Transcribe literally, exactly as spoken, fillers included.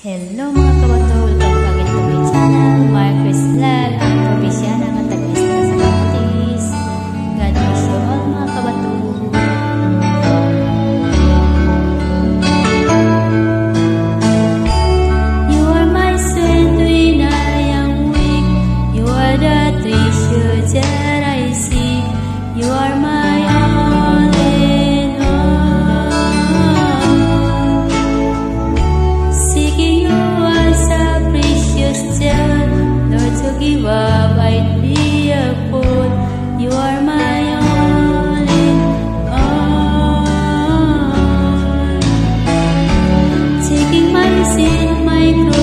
Hello mga kabato, welcome back to my channel, Markcris vlog, ang probinsyana ng taga-isla sa Markcris. God bless you all mga kabato. You are my strength when I am weak. You are the treasure that I seek. You are my all in all. Seeking you as a precious gem, Lord, to give up I'd be a fool. You are my all in all. Taking my sin, my cross.